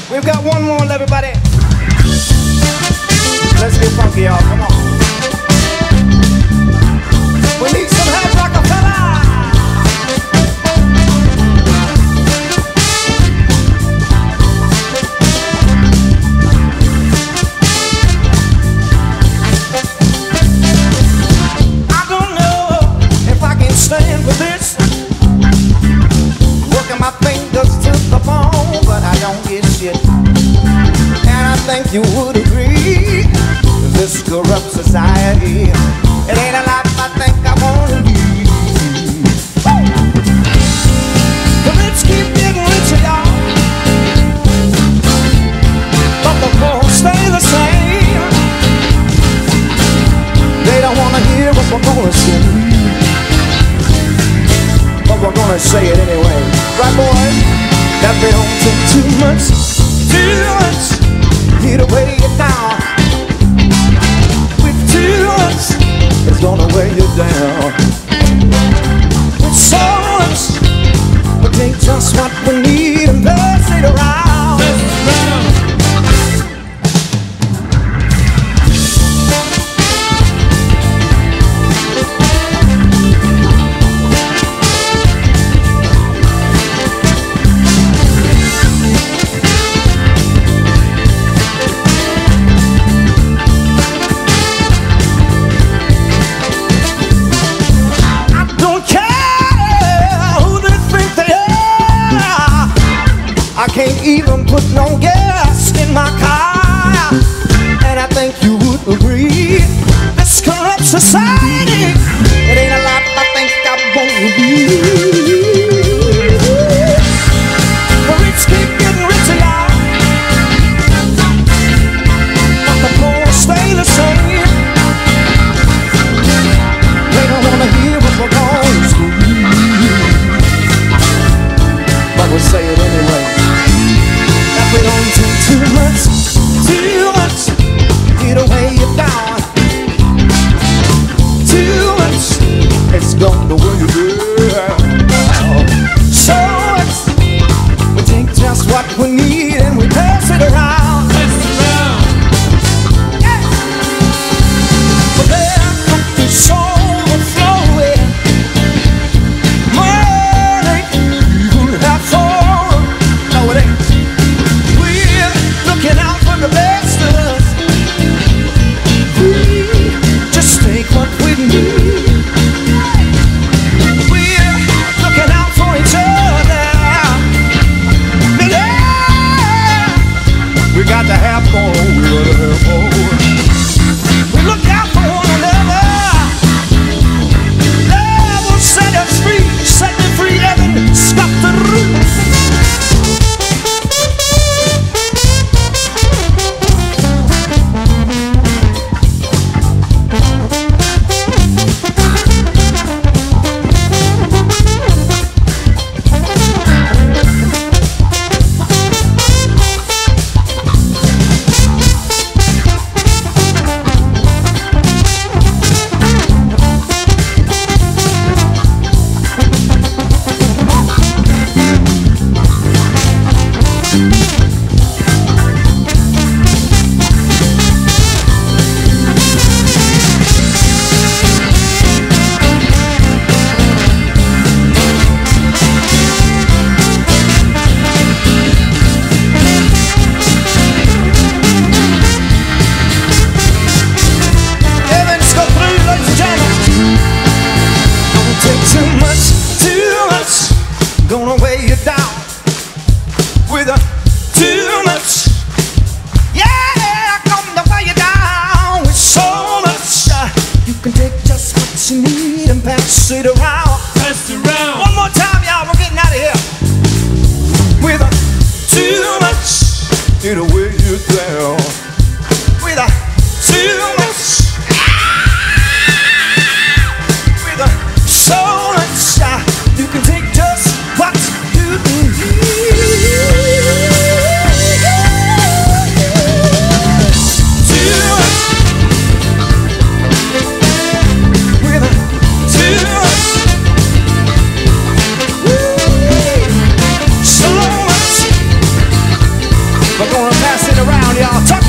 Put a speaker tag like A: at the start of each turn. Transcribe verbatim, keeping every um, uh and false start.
A: We've got one more, everybody. Let's get funky, y'all. Come on. We need some help, Rockefeller. I don't know if I can stand for this. Working my fingers to the bone, but I don't get shit. And I think you would agree, this corrupt society, it ain't a life I think I wanna lead. The rich keep getting richer, y'all, but the poor stay the same. They don't wanna hear what we're gonna say, but we're gonna say it anyway. Right, boys? That they don't take too much, too much, need to weigh it down. With too much, it's gonna weigh you down. With so much, we take just what we need and pass it around. Pass it around. I can't even put no gas in my car, and I think you would agree, this corrupt society, it ain't a life I think I wanna be. The rich keep getting richer, y'all, but the poor stay the same. They don't wanna hear what we're going through, but we'll say it anyway. We don't take too much, too much, it'll weigh you down. Too much, it's gonna weigh you down. So much, we take just what we need and we pass it around. Pass it around. Yeah. But there comes the soul flowing. Money, you have for, no it ain't. Looking out for the best of us. We just take what we need. We're looking out for each other. Yeah. We got to have more. We gotta have more. We look out for one another. Love will set us free. Set me free, heaven. Stop the roof. Gonna weigh you down with a too much. Yeah, gonna weigh you down with so much. Uh, you can take just what you need and pass it around. Pass it around. One more time, y'all. We're getting out of here. With a too much, it'll weigh you down. With a too much. With a so much. Uh, you can take just what you need. Too much. With a too much. We're gonna pass it around, y'all.